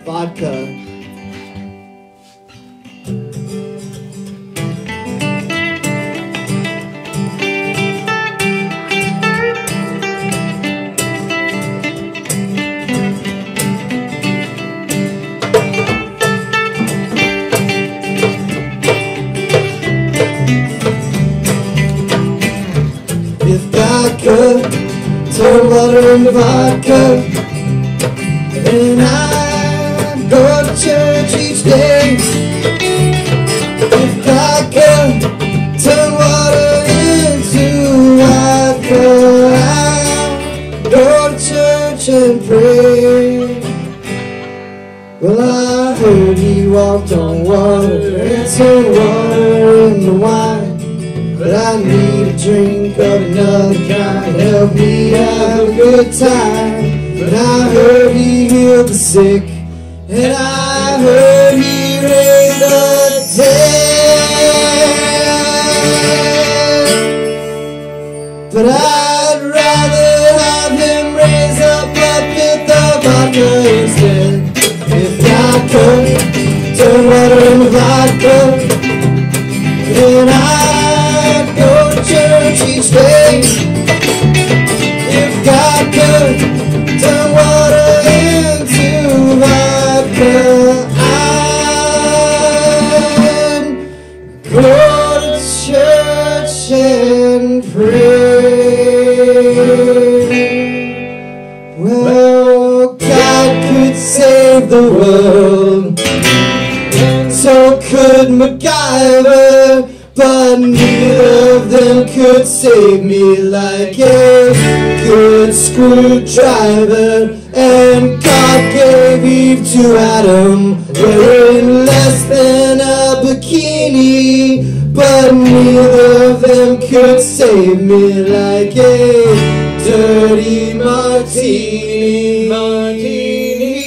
vodka. If I could turn water into vodka, and I'd go to church each day. If I could turn water into vodka, I'd go to church and pray. Well, I heard he walked on water and turned water into wine, but I need a drink of another kind. Help me have a good time. But I heard he healed the sick, and I heard he raised the dead. But I'd rather have him raise up with the vodka instead. If I could turn water into vodka, then I'd go to church each day. If God could turn water into vodka, I'd go to church and pray. Well, God could save the world, and so could MacGyver, but neither of them could save me like a good screwdriver. And God gave Eve to Adam wearing less than a bikini, but neither of them could save me like a dirty martini.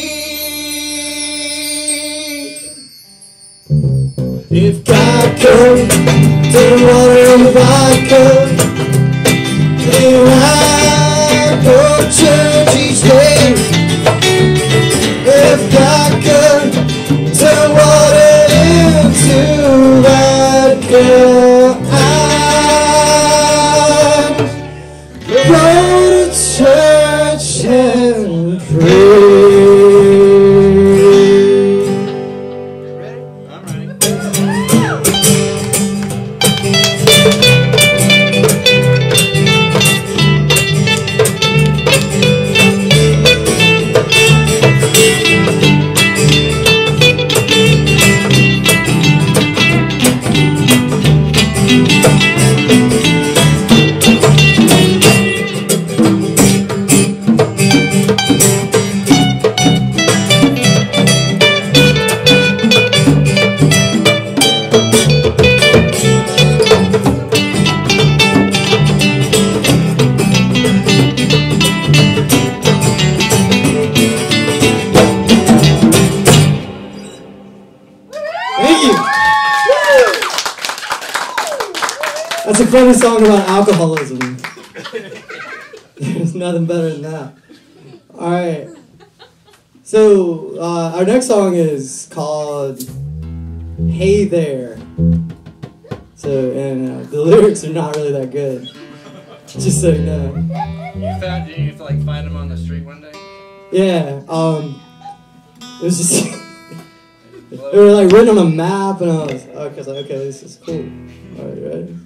If God could turn water into vodka, then I'd go to church each day. If God could turn water into vodka, I'd go to church and pray. That's a funny song about alcoholism. There's nothing better than that. Alright. So, our next song is called Hey There. So, and the lyrics are not really that good. Just so you know. Did you like find them on the street one day? Yeah, it was just... they were like written on a map, and I was okay, this is cool. Alright, you ready?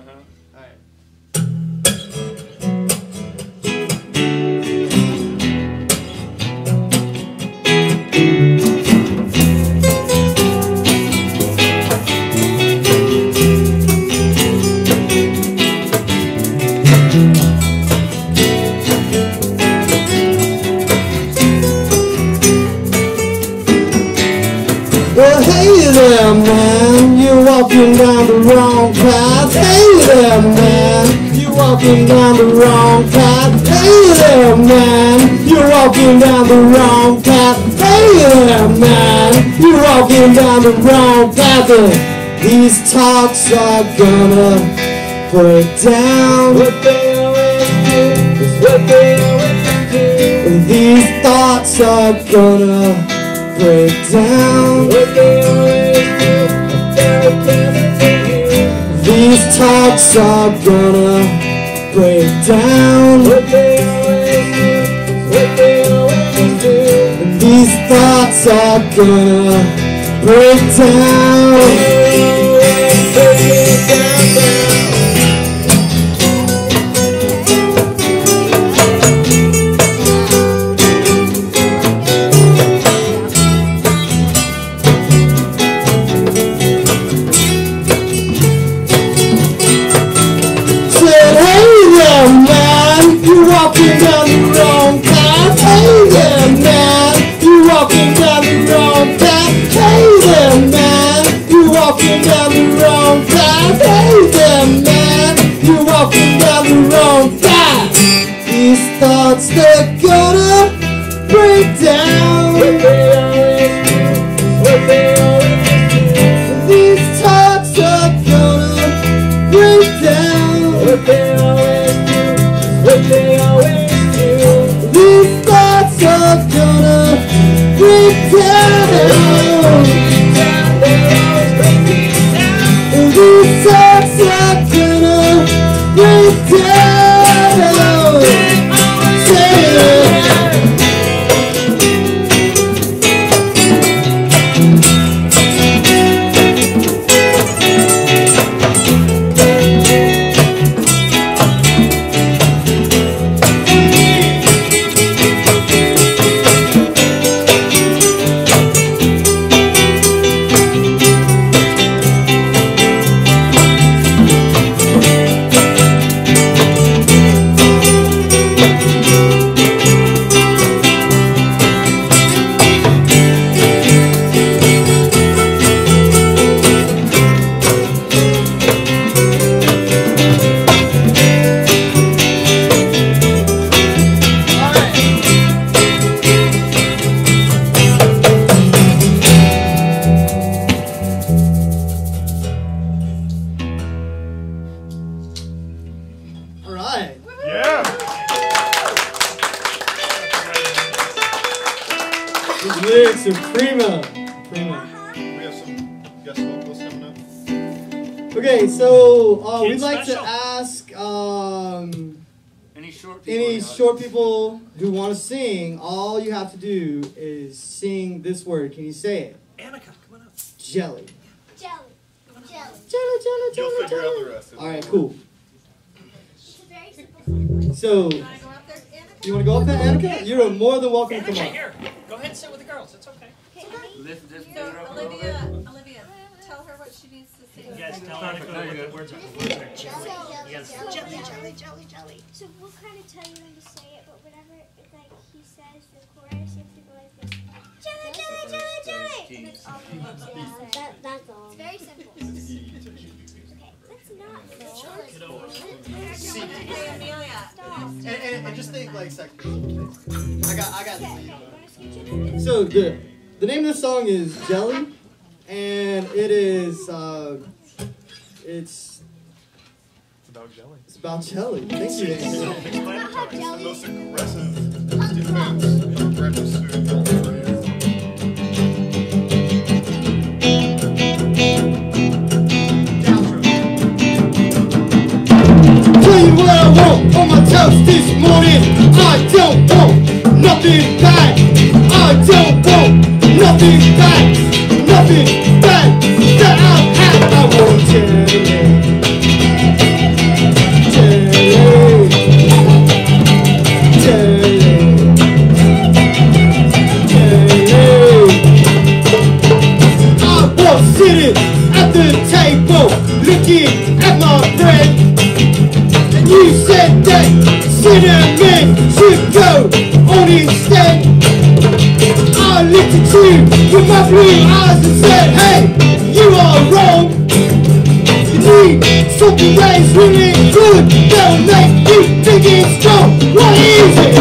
Well, hey there, man, you're walking down the wrong path. Hey there, man, you're walking down the wrong path. Hey there, man, you're walking down the wrong path. Hey there, man, you're walking down the wrong path. And these talks are gonna put down what they always do. Is what they always do. And these thoughts are gonna break down. What they always do, they're coming for you. These talks are gonna break down. What they always do, what they always do. And these thoughts are gonna break down. Break it down, down. Said, hey there, man, you're walking down the wrong path. Hey there, man, you're walking down the wrong path. Hey there, man, you're walking down the wrong path. Hey there, man, you're walking down the wrong path. These thoughts, they're gonna break down. What they always do, what they always do. These thoughts are gonna break down. What they always do, what they always do. These thoughts are gonna break down. They're always breaking down. These thoughts are gonna break down. Say it. All right. Yeah. These lyrics are prima. Prima. We have some guest vocals coming up. Okay, so we'd Kids like to special. ask Any short people? any in the short people who want to sing. All you have to do is sing this word. Can you say it? audience? Annika, come on up. Jelly. Jelly. Jelly. Jelly, jelly, You'll jelly, figure out the jelly. rest. All right, cool. It's a very simple song. So, you want to go up there, Annika? You're more than welcome to come Annika, up. here. Go ahead and sit with the girls. It's okay. Lift this So, finger up a little bit. Olivia, tell her what she needs to say. You guys tell No, Annika you're what the good. words are. So we'll kind of tell you when to say it, but whenever like he says the chorus, you have to go like this. Jelly, jelly, jelly, jelly. And it's all the words. That's all. It's very simple. Okay, let's not. Hey, Amelia. And just think like second. I got Okay, this. you want to scooch it in? So the name of the song is Jelly, and it is it's About jelly. it's about jelly. Thank you. Annika. How The jelly. most aggressive defense of breakfast food ever. Tell you what I want on my toast this morning. I don't want nothing back. I don't want nothing back. Nothing back that I have. I want jelly. Jelly. Jelly. Jelly. I was sitting at the table looking at my bread. You said that cinnamon should go on instead. I looked at you with my blue eyes and said, hey, you are wrong. You need something that is really good that will make you big and strong. What is it?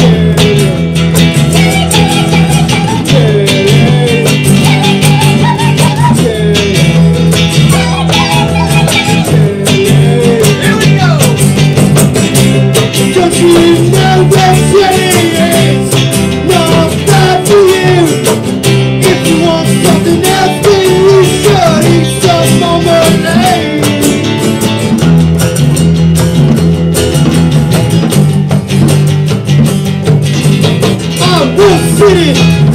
Don't you know that jelly is not bad for you?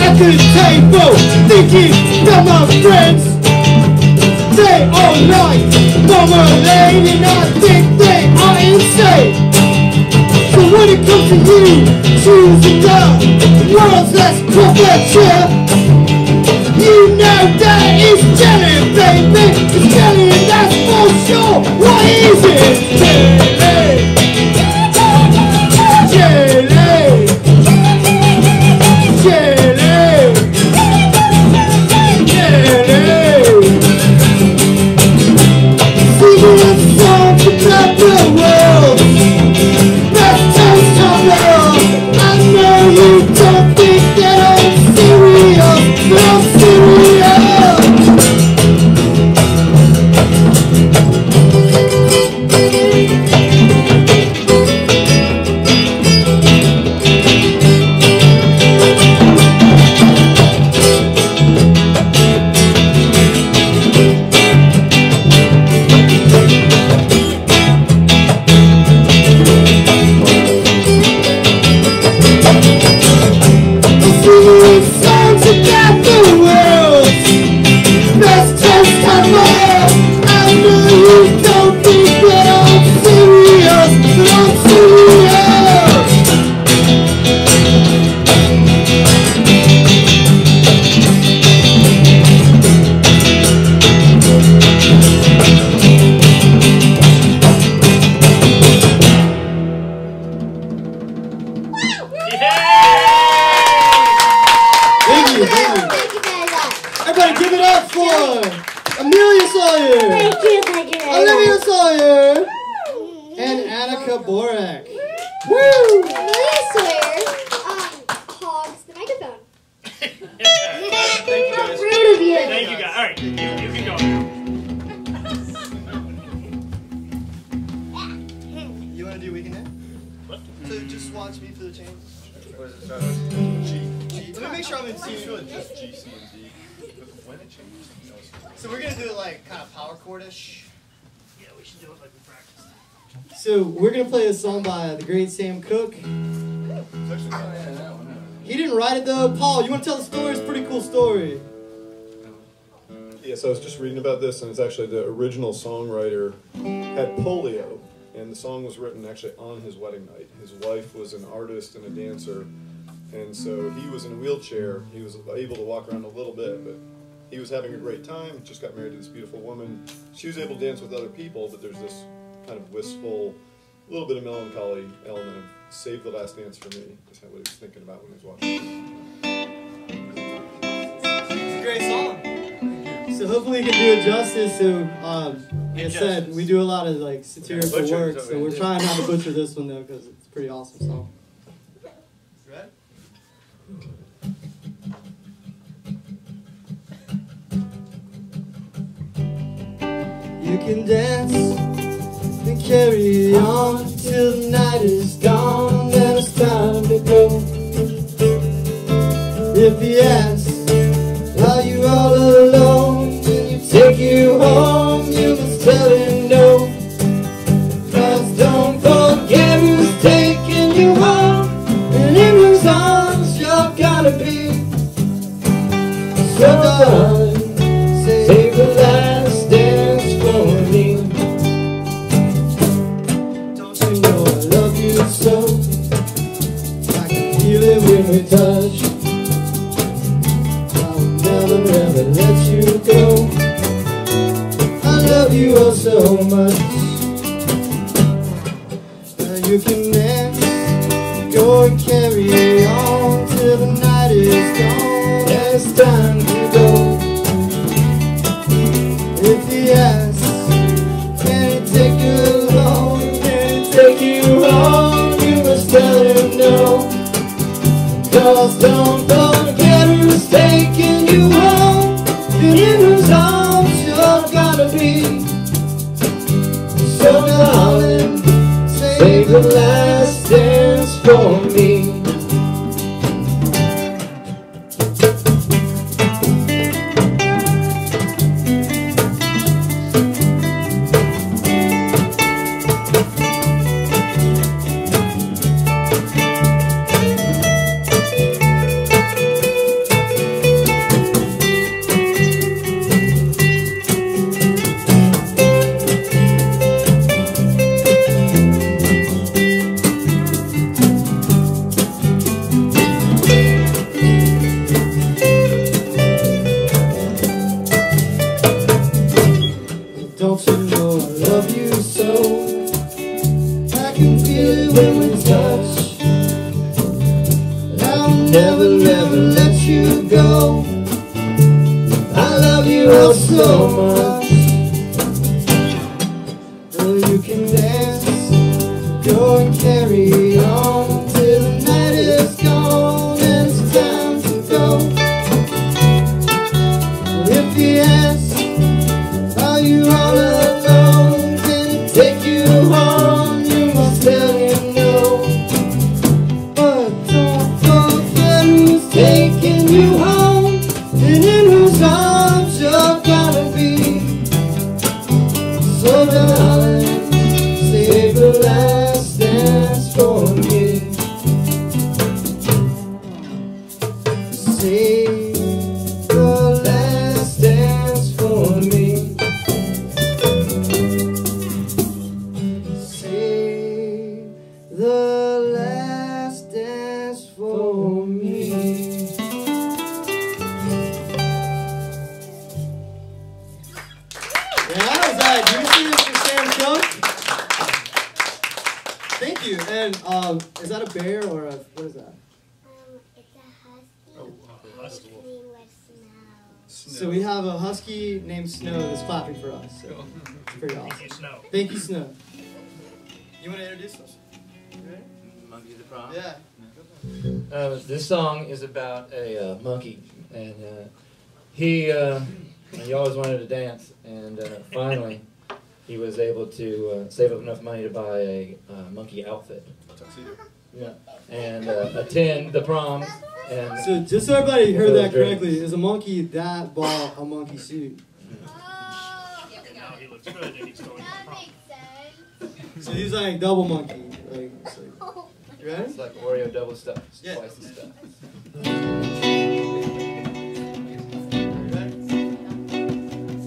record table, thinking about my friends. They all like marmalade and I think they are insane. So when it comes to you choosing the world's less perfect chair, you know that it's jelly, baby. It's jelly, that's for sure. What is it? Jelly. Jelly. Everybody give it up for Amelia Sawyer. Thank you. Olivia Sawyer. And Annika Borak. Woo! Amelia Sawyer hogs the microphone. Thank you, How guys. rude of you. Thank you, guys. All right, you can go. You want to do weekend now? What? So just watch me for the change. What is it start? G. Let me make sure I'm in tune. Just G, C, and D. But when it changes, you know, it's So we're gonna do it like kind of power chordish. Yeah, we should do it like we practiced. So we're gonna play a song by the great Sam Cooke. it's actually not. Yeah, that one. He didn't write it though. Paul, you want to tell the story? It's a pretty cool story. Yeah, so I was just reading about this, and it's actually the original songwriter had polio, and the song was written actually on his wedding night. His wife was an artist and a dancer, and so he was in a wheelchair. He was able to walk around a little bit, but he was having a great time. Just got married to this beautiful woman. She was able to dance with other people, but there's this kind of wistful, a little bit of melancholy element of "Save the Last Dance for Me." Is what he was thinking about when he was watching. It's a great song. So hopefully we can do it justice. So like I said, we do a lot of like satirical Butcher, work. so So we we're do. trying not to butcher this one though, because it's a pretty awesome song. Ready? You can dance and carry on till the night is gone and it's time to go. If he asks, are you all alone? Can you take you home? You must tell him no. 'Cause don't forget who's taking you home and in whose arms you're gonna be. So darling, save the last dance for me. Don't you know I love you so? I can feel it when we touch. I'll never, never let you go. I love you oh so much. You can dance, go and carry on till the night is gone. It's time to go. If he asks, can he take you home? Can he take you home? You must tell him no. 'Cause don't forget who's taking you home and in whose arms you're gonna be. So darling, save the last dance for me. love so much. Oh, you can dance, go and carry on till the night is gone and it's time to go. If he asks, are you all alone? Can he take you home? You must tell him no. But don't forget who's taking you home and in whose arms you're gonna be. So darling, save the last dance for me. Save the last dance for me. Save the last dance for me. Yeah, was that? Do you see this for Sam Cook? Thank you. And is that a bear or a what is that? It's a husky. Oh, husky. Named with Snow. So we have a husky named Snow that's clapping for us. So it's pretty awesome. Thank you, Snow. Thank you, Snow. You want to introduce us? Monkey the Prom. Yeah. This song is about a monkey, and he always wanted to dance, and finally he was able to save up enough money to buy a monkey outfit. Tuxedo. Yeah, and attend the prom. And So just so everybody heard that Dreams. correctly, is a monkey that bought a monkey suit. Oh, Now he looks good and he's going to the that prom. makes sense. So he's like double monkey. Like, it's like, Oh, you ready? it's like Oreo double stuff, Yeah. twice the stuff. You ready?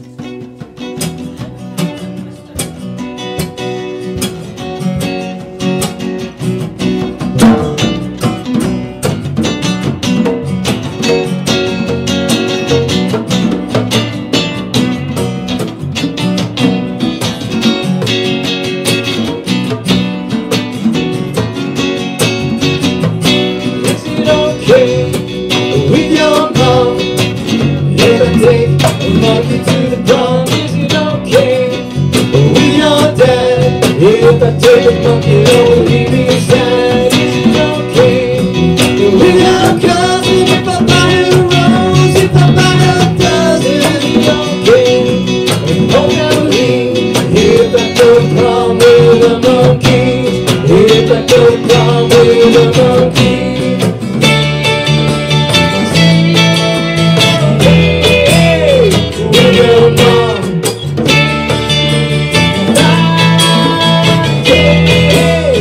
Is it okay with your mom if I take a monkey to the prom? Is it okay with your dad if I take a monkey home? Leave me sad. Is it okay with your cousin if I buy a rose? If I buy a dozen? Is it okay? And hold out me if I go to prom with a monkey? If I go to prom with a monkey? With your mom,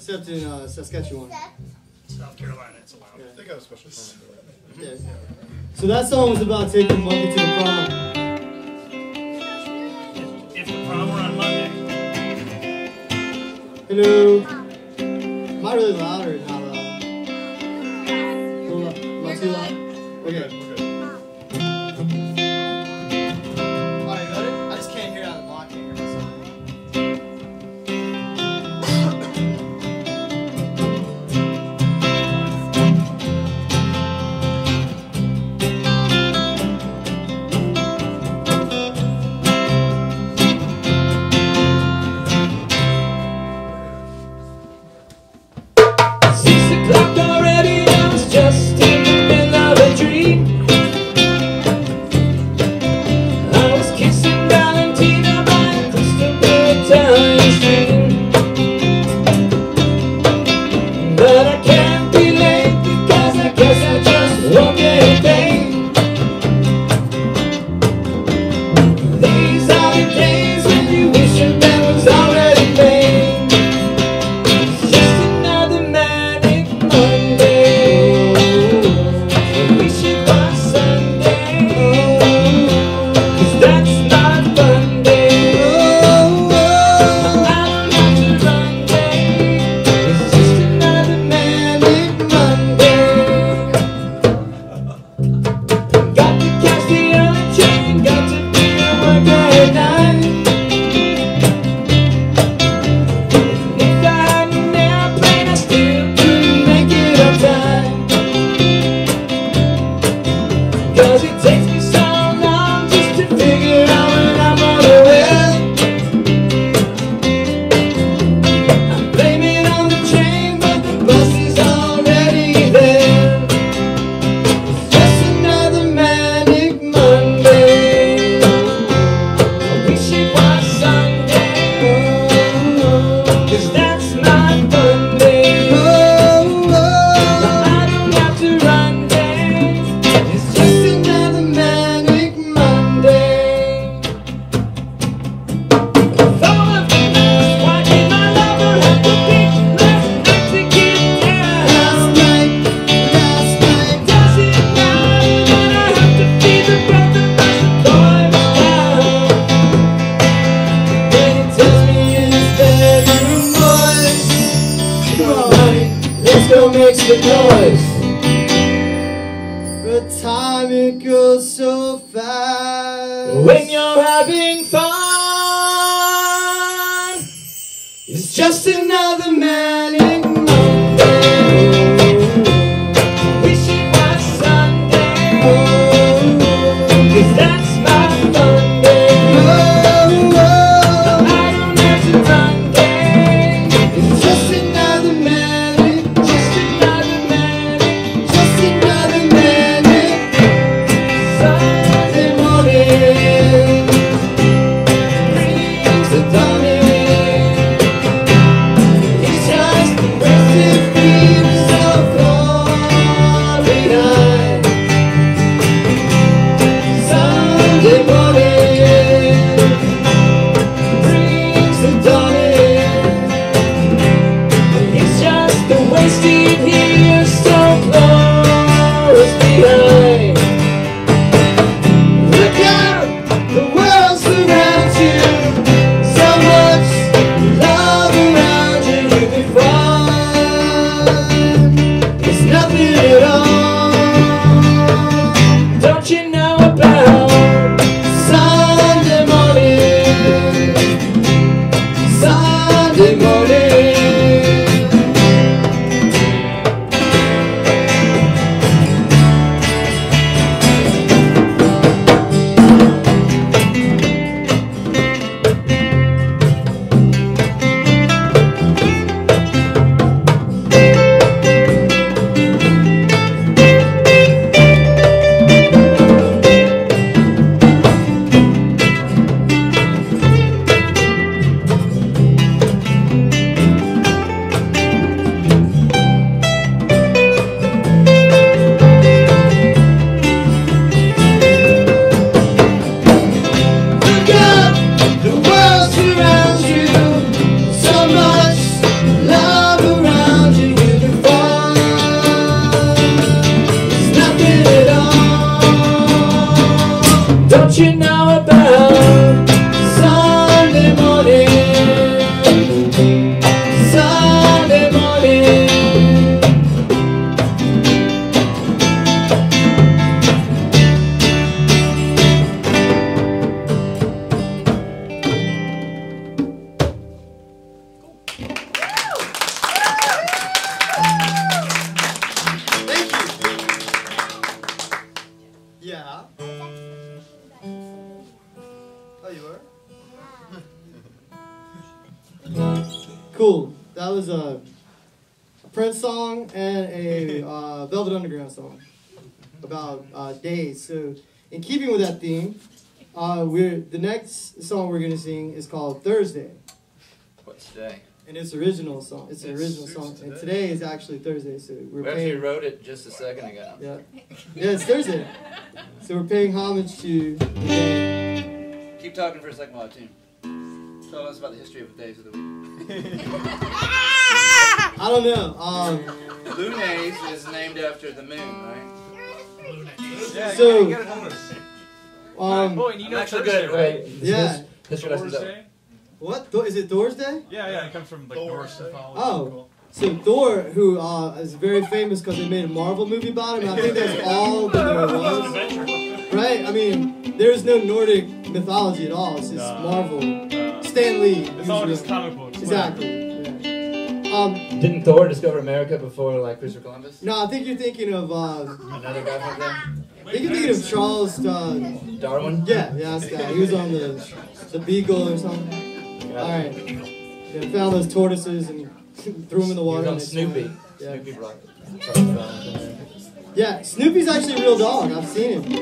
except in Saskatchewan. South Carolina, it's allowed. They got a special permit for that. Yeah. So that song was about taking Monkey to the prom. If the prom were on Monday. Hello. Am I really loud or not loud? Not too loud? Okay. Okay. Alright, got it? I just can't hear out of the block. Can't hear myself. The noise. But time it goes so fast. When you're having fun, it's just another manic Monday. Wish it was Sunday, 'cause that's my Monday. I don't have to run day. It's just another manic, just another manic, just another manic Sunday morning. Brings the dawn in. Each time cool. That was a Prince song and a Velvet Underground song about days. So, in keeping with that theme, the next song we're gonna sing is called Thursday. What's today? And it's original song. It's an original song. And today is actually Thursday, so We actually wrote it just a second ago. Yeah, it's Thursday. So we're paying homage to the day. Keep talking for a second while I tune. Tell us about the history of the days of the week. I don't know. Lunes is named after the moon, right? Yeah, So, you gotta know this. Boy, and you I'm know actually Thursday, good. right? Wait. Yeah. History lessons up. Thursday? What? Is it Thor's Day? Yeah, it comes from like Norse mythology. Oh. So Thor, who is very famous because they made a Marvel movie about him, and I think that's all that there was. Right? I mean, there's no Nordic mythology at all. It's just Marvel. Stan Lee. It's all just comic books. Exactly. Yeah. Didn't Thor discover America before like Christopher Columbus? No, I think you're thinking of. Another guy from there? I think you're thinking of Charles. Darwin? Yeah, that's the guy. He was on the Beagle or something. All right. Yeah, found those tortoises and threw them in the water. He was on Snoopy. Yeah. Snoopy brought Yeah, Snoopy's actually a real dog. I've seen him.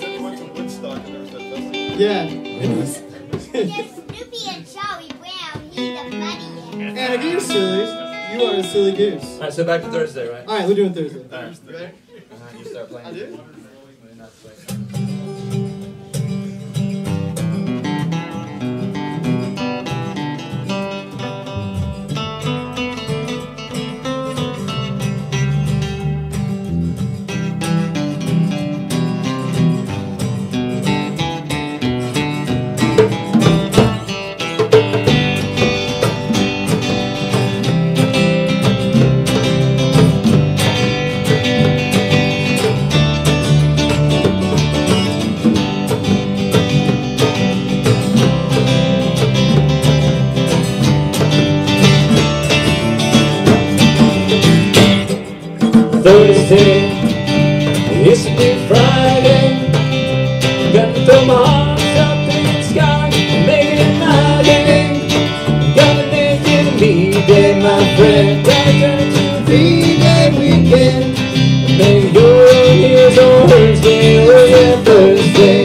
Yeah. Snoopy and Charlie Brown, he's the funniest. And a goose silly. You are a silly goose. Alright, so back to Thursday, right? All right, we're doing Thursday. Alright. You start playing. I do. Thursday, it's a big Friday. Got to throw my arms up in the sky and make it my day. Gotta make it me day, my friend. Gotta turn to a 3-day weekend. Maybe you're here's on Thursday, oh yeah, Thursday.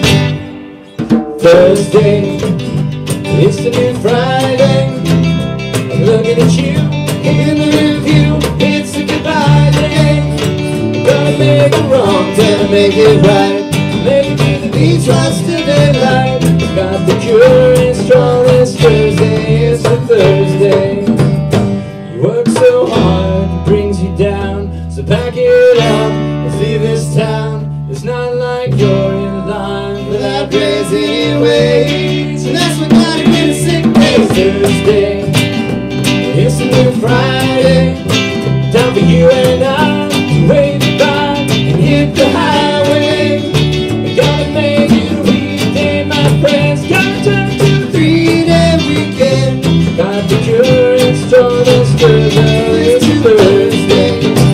Thursday, it's a new Friday. I'm looking at you in the review. It's a goodbye day. Gonna make it wrong, gonna make it right. Make it to the beach, watch the daylight. Got the cure and strong as Thursday. It's a Thursday. You work so hard, it brings you down. So pack it up, let's leave this town. It's not like you're in line for that raise anyways. And that's what got him in a sick day. Thursday, it's a new Friday. Time for you and I to wave goodbye and hit the highway. We gotta make it a weekday, my friends. Gotta turn to a 3-day weekend. Got the cure and strong as Thursday. It's a Thursday.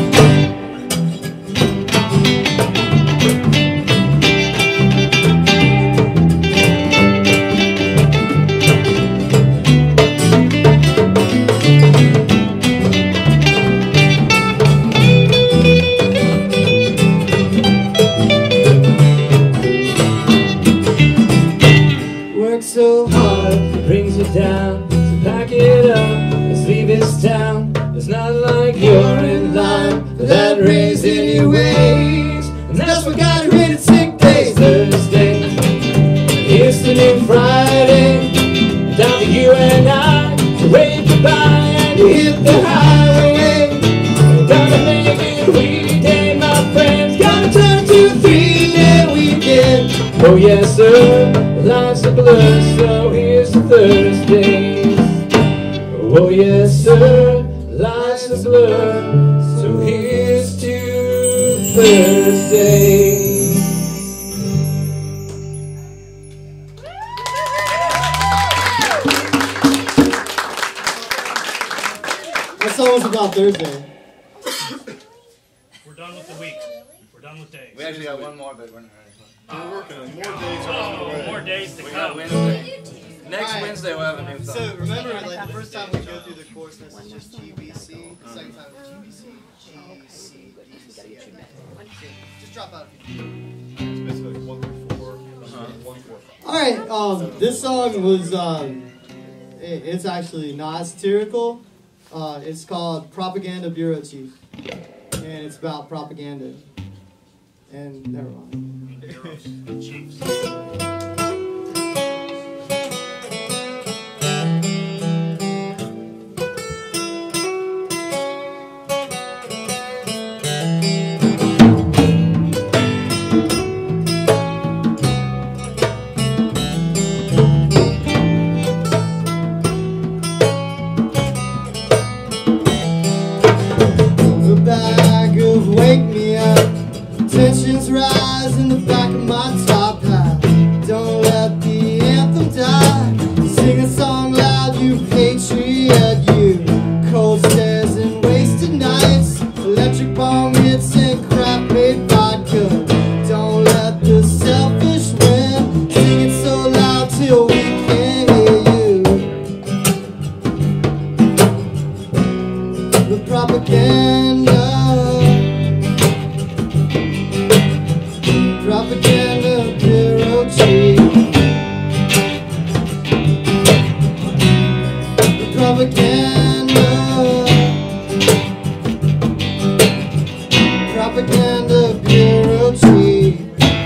So hard, it brings you down. So pack it up, let's leave this town. It's not like you're in line for that raise anyways. And that's what got you in at sick days. Thursday, it's the new Friday. Time for you and I to wave goodbye and hit the highway. Gotta make it a weekday, my friends. Gotta turn to a 3-day weekend. Oh yes sir, life's a blur, so here's to Thursday. Oh yes sir, life's a blur, so here's to Thursday. That song was about Thursday. We're done with the week. We're done with days. We actually got one more, but we're not ready. We're working on more days on the way. More days to We got come. Wednesday. Next Alright. Wednesday we'll have a new song. So remember, like the first time we go through the course, this is just GBC. The second time is GBC, G, C, D, C, F. Just drop out a few. It's basically 1 through 4. 1, 4, 5. All right. This song was. It's actually not satirical. It's called "Propaganda Bureau Chief," and it's about propaganda. And never mind. Chiefs. The bag of wake me up. Tensions rise in the back of my top hat. Don't let the anthem die. Sing a song loud, you patriot, you. Cold stares and wasted nights. Electric bomb hits and crap made vodka. Don't let the selfish win. Sing it so loud till we can't hear you. The propaganda. Propaganda bureau chief. The propaganda. Propaganda bureau chief.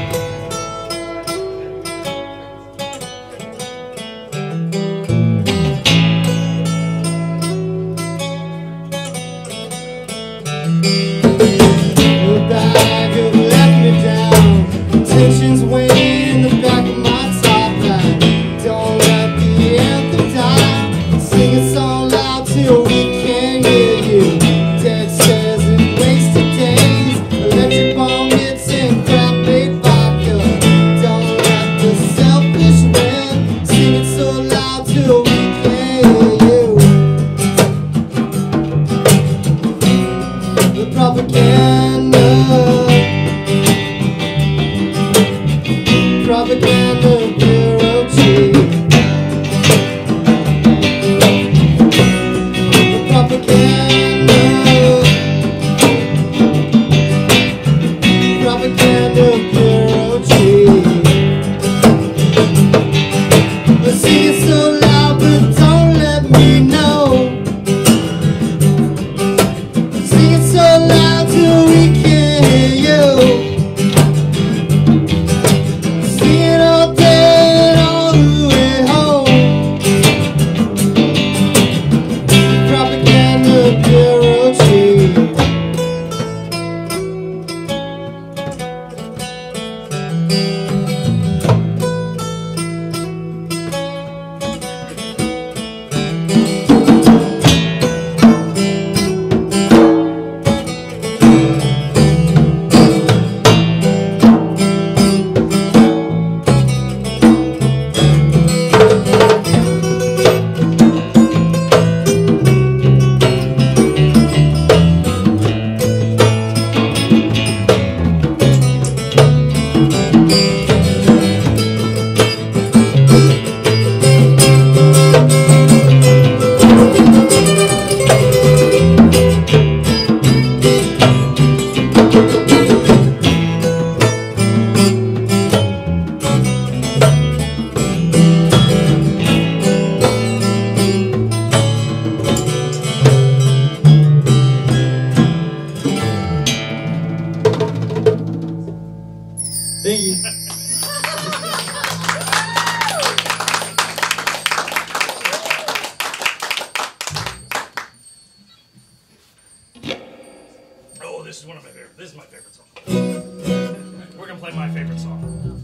The bag of let me down. Tensions weighing in the back of my top hat. Don't let the anthem die. Sing a song loud till we can't hear you. Dead stares and wasted days. Electric bomb hits and crap made vodka. Don't let the selfish win. Sing it so loud till we can't hear you. The propaganda. Propaganda bureau chief. The propaganda. Propaganda bureau chief. Sing it so loud, but don't let me know. Sing it so loud till we can't hear you. Sing it all day and all the way home. Propaganda bureau chief. Thank you. Oh, this is one of my favorite. This is my favorite song. We're gonna play my favorite song.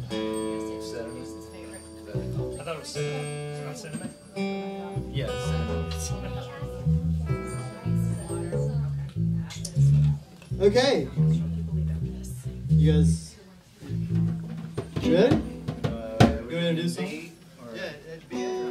I thought it was cinnamon. It's not cinnamon. Yes. Okay. You guys ready? You want to do something? Yeah, it'd be it.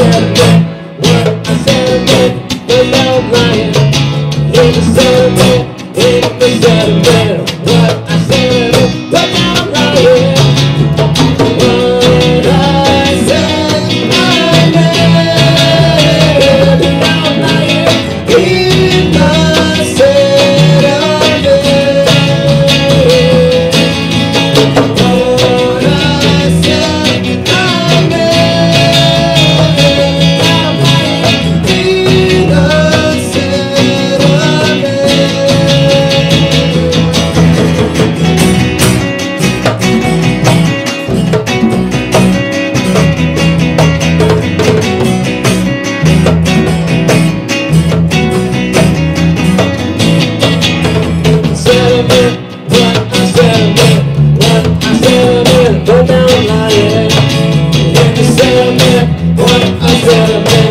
said I meant what I said I meant without lying. If I said I meant, if I said I meant what I said I meant without lying. What I said I meant without lying. If I said I meant what I said I meant without lying. If I said I meant. Without lying, if you said I meant what I said I meant.